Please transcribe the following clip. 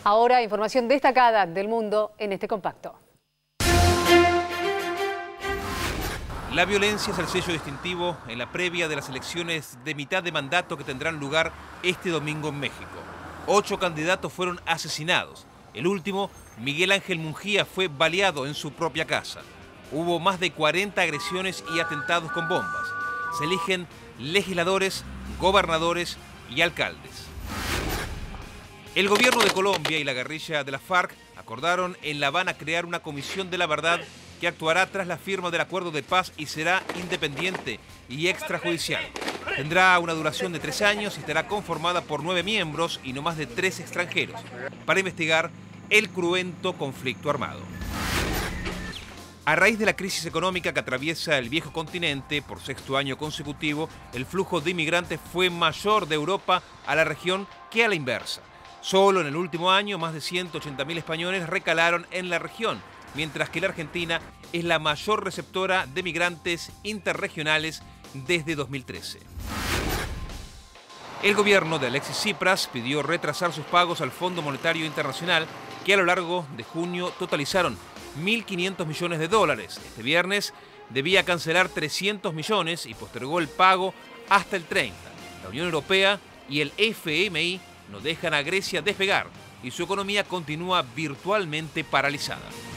Ahora, información destacada del mundo en este compacto. La violencia es el sello distintivo en la previa de las elecciones de mitad de mandato que tendrán lugar este domingo en México. 8 candidatos fueron asesinados. El último, Miguel Ángel Mungía, fue baleado en su propia casa. Hubo más de 40 agresiones y atentados con bombas. Se eligen legisladores, gobernadores y alcaldes. El gobierno de Colombia y la guerrilla de la FARC acordaron en La Habana crear una comisión de la verdad que actuará tras la firma del acuerdo de paz y será independiente y extrajudicial. Tendrá una duración de 3 años y estará conformada por 9 miembros y no más de 3 extranjeros para investigar el cruento conflicto armado. A raíz de la crisis económica que atraviesa el viejo continente por 6º año consecutivo, el flujo de inmigrantes fue mayor de Europa a la región que a la inversa. Solo en el último año, más de 180.000 españoles recalaron en la región, mientras que la Argentina es la mayor receptora de migrantes interregionales desde 2013. El gobierno de Alexis Tsipras pidió retrasar sus pagos al Fondo Monetario Internacional, que a lo largo de junio totalizaron 1.500 millones de dólares. Este viernes debía cancelar 300 millones y postergó el pago hasta el 30. La Unión Europea y el FMI no dejan a Grecia despegar y su economía continúa virtualmente paralizada.